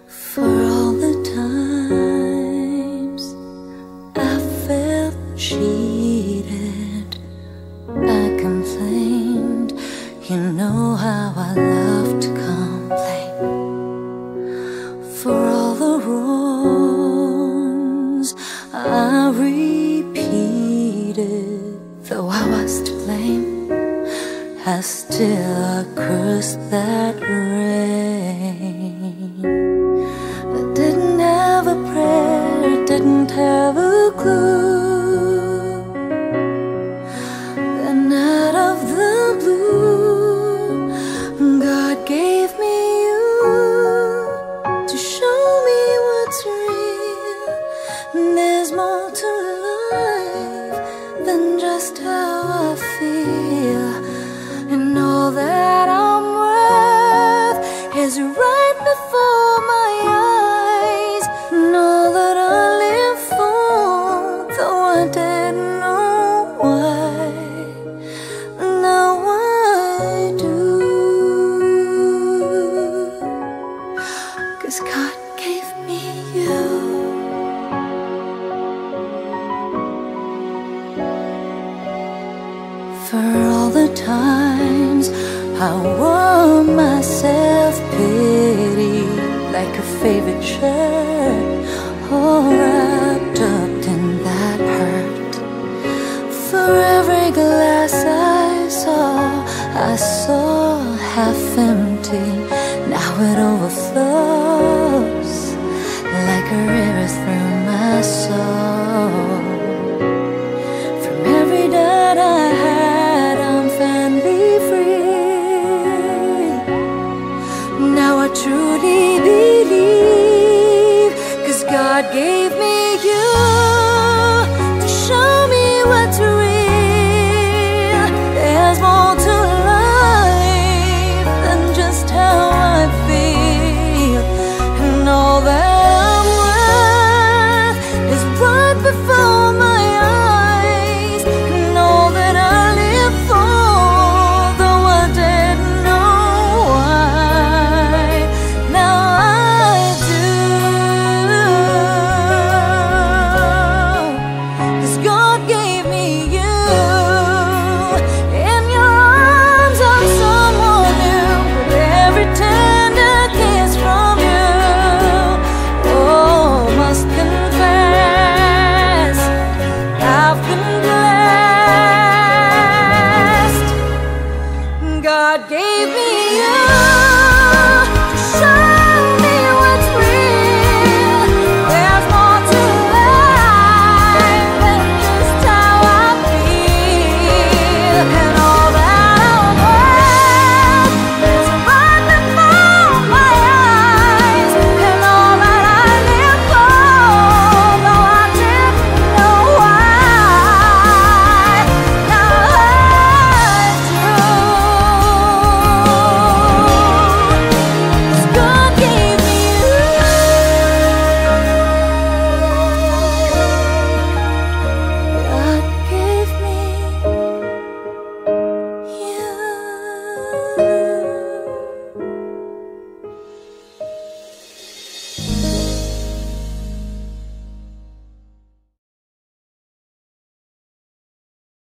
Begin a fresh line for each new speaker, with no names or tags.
For all the times I felt cheated, I complained. You know how I love to complain. For all the wrongs I repeated, though I was to blame, I still cursed that rain. I didn't have a prayer, didn't have a clue. Then out of the blue, God gave me you to show me what's real. There's more to life than just how I feel. And all that I'm worth is right before my eyes. And all that I live for, though I didn't know why, now I do. 'Cause God gave me you. For all the times I wore my self-pity like a favorite shirt, all wrapped up in that hurt. For every glass I saw half empty. Now it overflows like a river through my soul. From every doubt I had, I'm finally free. Now I truly believe, 'cause God gave me